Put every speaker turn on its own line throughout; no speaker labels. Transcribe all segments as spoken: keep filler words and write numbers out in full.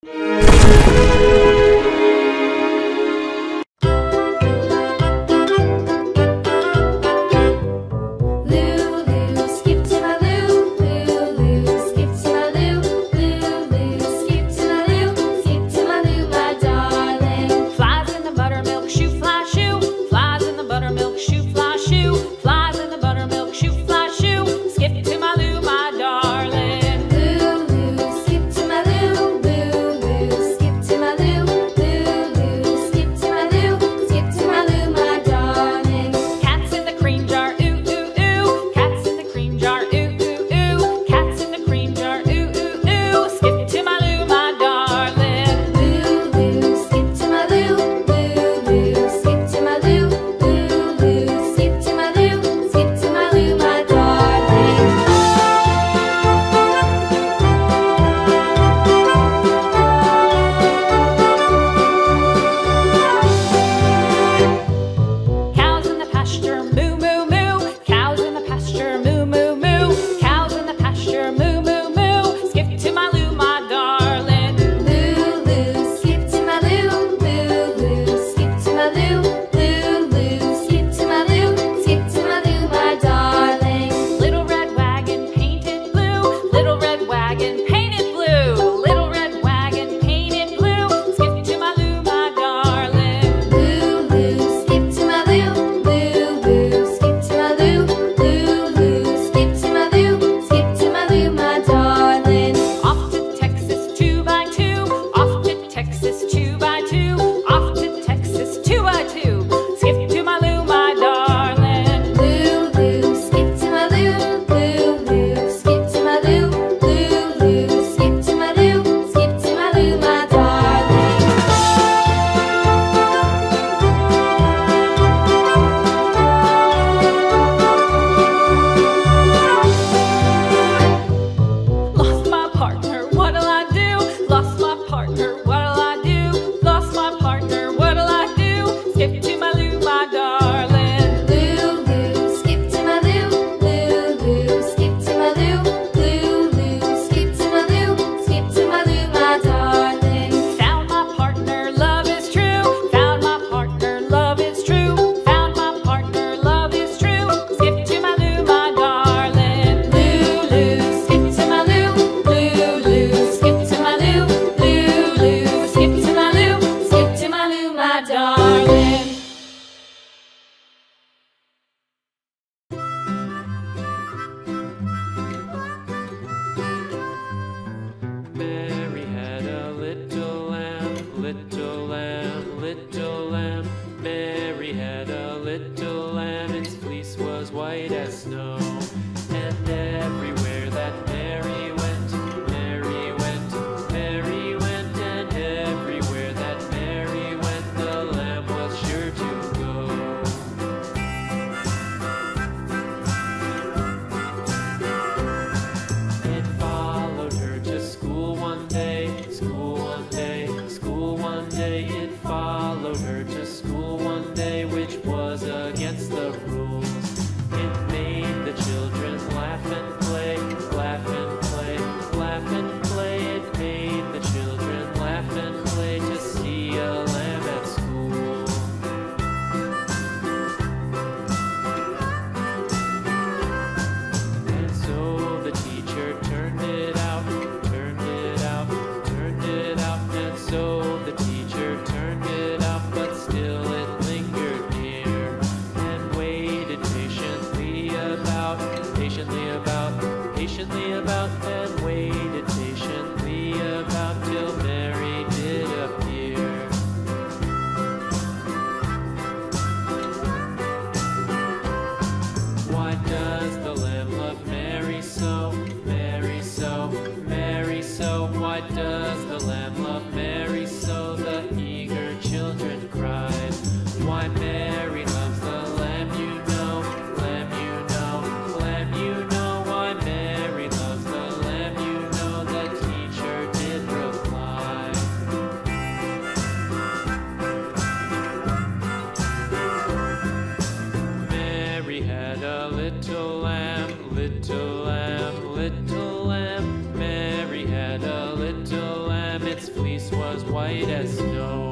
Turned it fleece was white as snow.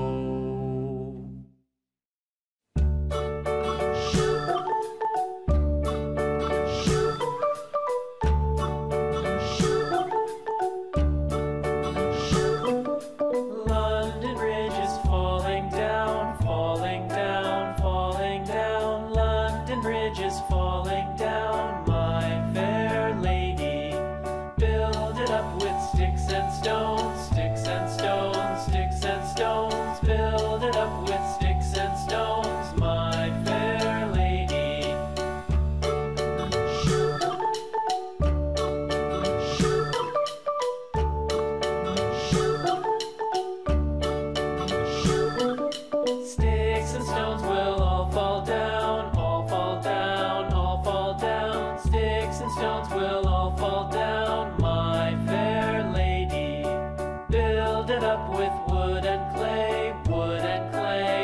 London Bridge is falling down, falling down, falling down. London Bridge is falling down, my fair lady. Build it up with sticks and stones, sticks and stones, sticks and stones. Build it up with sticks and stones, my fair lady. Sticks and stones will all fall down, all fall down, all fall down. Sticks and stones will all fall down, my fair lady. Build it up with wood and clay, wood and clay,